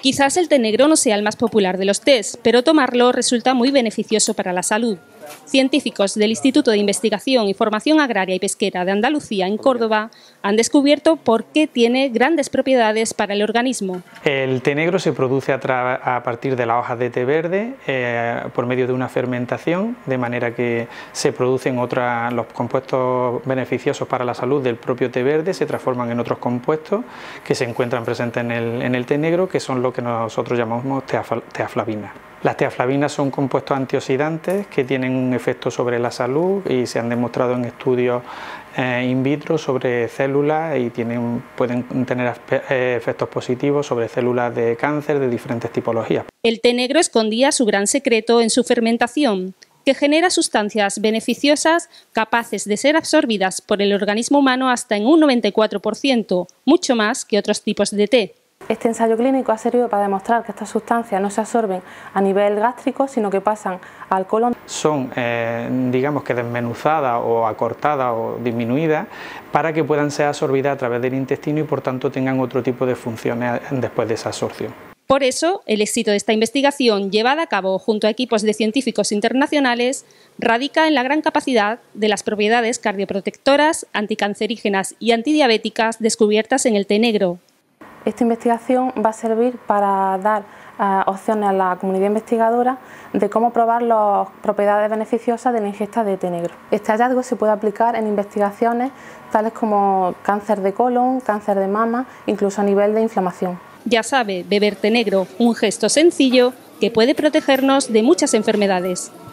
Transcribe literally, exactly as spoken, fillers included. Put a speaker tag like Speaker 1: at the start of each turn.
Speaker 1: Quizás el té negro no sea el más popular de los tés, pero tomarlo resulta muy beneficioso para la salud. Científicos del Instituto de Investigación y Formación Agraria y Pesquera de Andalucía, en Córdoba, han descubierto por qué tiene grandes propiedades para el organismo.
Speaker 2: El té negro se produce a, a partir de las hojas de té verde eh, por medio de una fermentación, de manera que se producen otras, los compuestos beneficiosos para la salud del propio té verde, se transforman en otros compuestos que se encuentran presentes en el, en el té negro, que son lo que nosotros llamamos teaflavinas. Las teaflavinas son compuestos antioxidantes que tienen un efecto sobre la salud y se han demostrado en estudios eh, in vitro sobre células y tienen, pueden tener efectos positivos sobre células de cáncer de diferentes tipologías.
Speaker 1: El té negro escondía su gran secreto en su fermentación, que genera sustancias beneficiosas capaces de ser absorbidas por el organismo humano hasta en un noventa y cuatro por ciento, mucho más que otros tipos de té.
Speaker 3: Este ensayo clínico ha servido para demostrar que estas sustancias no se absorben a nivel gástrico, sino que pasan al colon.
Speaker 2: Son, eh, digamos que desmenuzadas o acortadas o disminuidas para que puedan ser absorbidas a través del intestino y por tanto tengan otro tipo de funciones después de esa absorción.
Speaker 1: Por eso, el éxito de esta investigación, llevada a cabo junto a equipos de científicos internacionales, radica en la gran capacidad de las propiedades cardioprotectoras, anticancerígenas y antidiabéticas descubiertas en el té negro.
Speaker 3: Esta investigación va a servir para dar uh, opciones a la comunidad investigadora de cómo probar las propiedades beneficiosas de la ingesta de té negro. Este hallazgo se puede aplicar en investigaciones tales como cáncer de colon, cáncer de mama, incluso a nivel de inflamación.
Speaker 1: Ya sabe, beber té negro, un gesto sencillo que puede protegernos de muchas enfermedades.